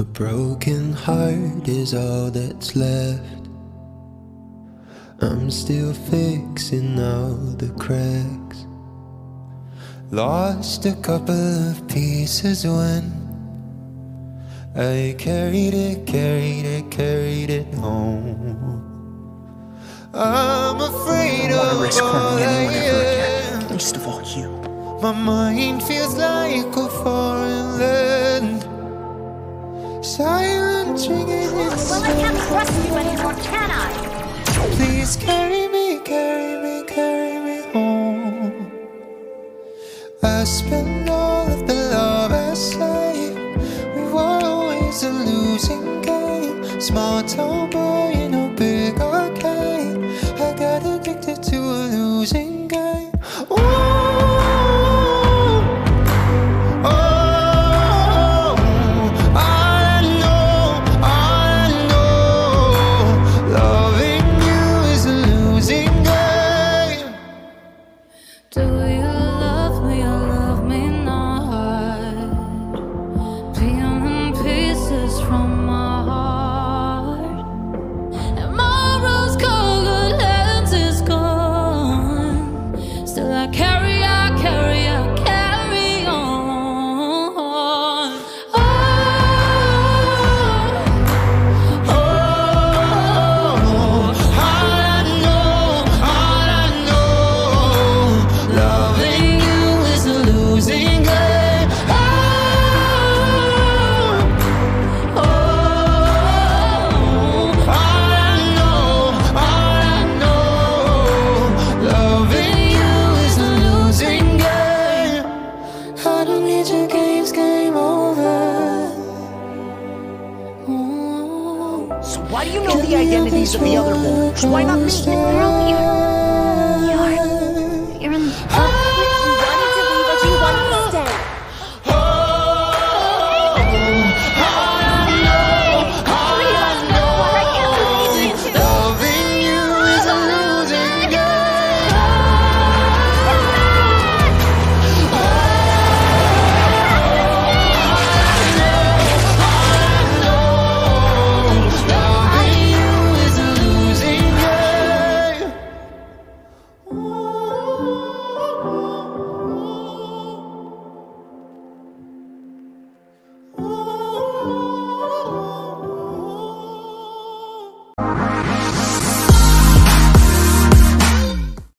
A broken heart is all that's left. I'm still fixing all the cracks. Lost a couple of pieces when I carried it home. I'm afraid of all I am. Least of all you. My mind feels like a foreign land. Silent ringing in the Well, I can't trust you anymore, can I? Please carry me home. I spent all of the love I saved. We were always a losing game. Small town boy in a big arcade. I got addicted to a losing game. Ooh. Why do you know the identities of the other wolves? Why not me? The girl that you